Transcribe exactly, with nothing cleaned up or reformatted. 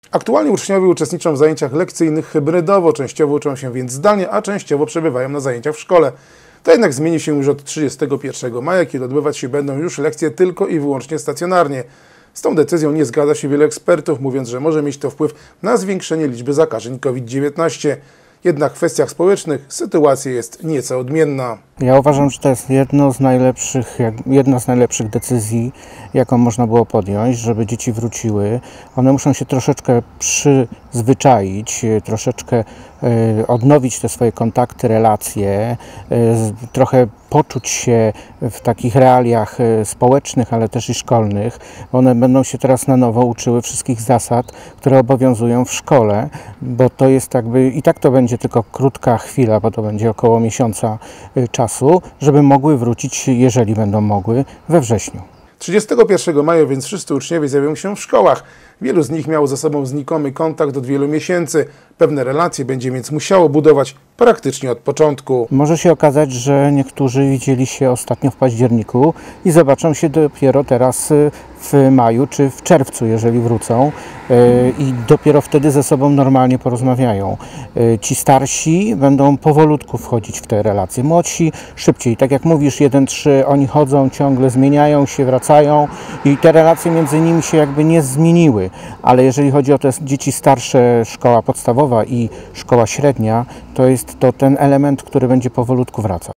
Aktualnie uczniowie uczestniczą w zajęciach lekcyjnych hybrydowo, częściowo uczą się więc zdalnie, a częściowo przebywają na zajęciach w szkole. To jednak zmieni się już od trzydziestego pierwszego maja, kiedy odbywać się będą już lekcje tylko i wyłącznie stacjonarnie. Z tą decyzją nie zgadza się wielu ekspertów, mówiąc, że może mieć to wpływ na zwiększenie liczby zakażeń COVID dziewiętnaście. Jednak w kwestiach społecznych sytuacja jest nieco odmienna. Ja uważam, że to jest jedno z najlepszych, jedna z najlepszych decyzji, jaką można było podjąć, żeby dzieci wróciły. One muszą się troszeczkę przyzwyczaić, troszeczkę y, odnowić te swoje kontakty, relacje, y, trochę poczuć się w takich realiach y, społecznych, ale też i szkolnych. One będą się teraz na nowo uczyły wszystkich zasad, które obowiązują w szkole, bo to jest jakby, i tak to będzie tylko krótka chwila, bo to będzie około miesiąca y, czasu. żeby mogły wrócić, jeżeli będą mogły, we wrześniu. trzydziestego pierwszego maja więc wszyscy uczniowie zjawią się w szkołach. Wielu z nich miało ze sobą znikomy kontakt od wielu miesięcy. Pewne relacje będzie więc musiało budować praktycznie od początku. Może się okazać, że niektórzy widzieli się ostatnio w październiku i zobaczą się dopiero teraz w maju czy w czerwcu, jeżeli wrócą, i dopiero wtedy ze sobą normalnie porozmawiają. Ci starsi będą powolutku wchodzić w te relacje, młodsi szybciej. Tak jak mówisz, jeden trzy, oni chodzą ciągle, zmieniają się, wracają i te relacje między nimi się jakby nie zmieniły. Ale jeżeli chodzi o te dzieci starsze, szkoła podstawowa i szkoła średnia, to jest to ten element, który będzie powolutku wracał.